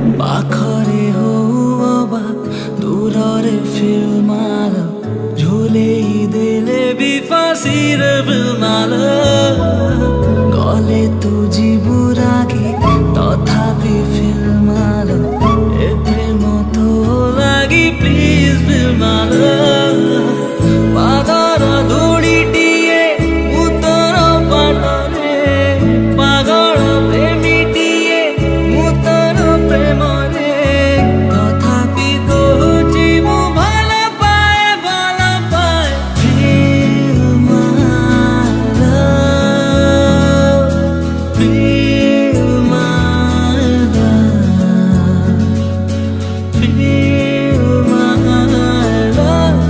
पाखरे हो अबा दूररे फिल्माल झोले देले बिफासिर फिल्माल गले तुझी बुराकी तथापि फिल्माल ए प्रेम तो लागि प्लिज फिल्माल पागर धुडीटिए उतर पाटले पागल प्रेमीटिए उतर प्रेम रे तथापि कहुची मु भल पाए feel my love feel my love feel my love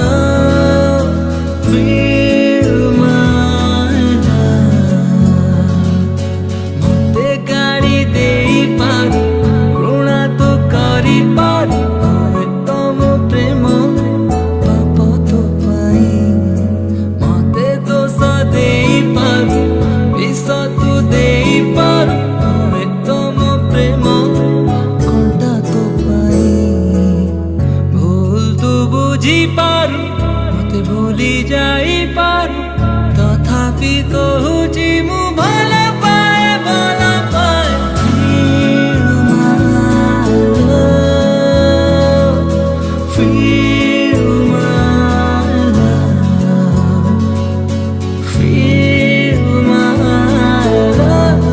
feel my love मते गाड़ी देई पारी ऋणा तो करी पारी तम प्रेम पाप तो पाई मते दोष देई पारी विष तू देई पारी तम प्रेम कंटा तो पाई भूल तू बुझी पारू मते भूली जाई पारू तथापि कहुची मु भल पाए feel my love feel my love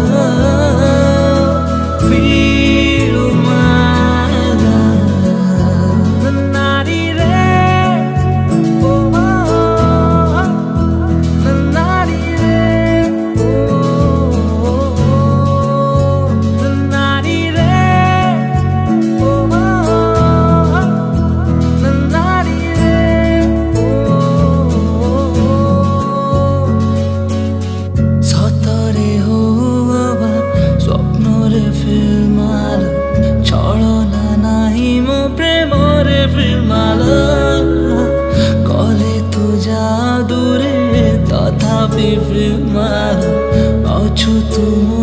feel my love nari re oh nari re oh nari re oh nari re सतरे हो अबा स्वप्नरे फिल्माल छलना नाही मो प्रेमरे फिल्माल कले तू जादू रे तथापि फिल्माल अछु तू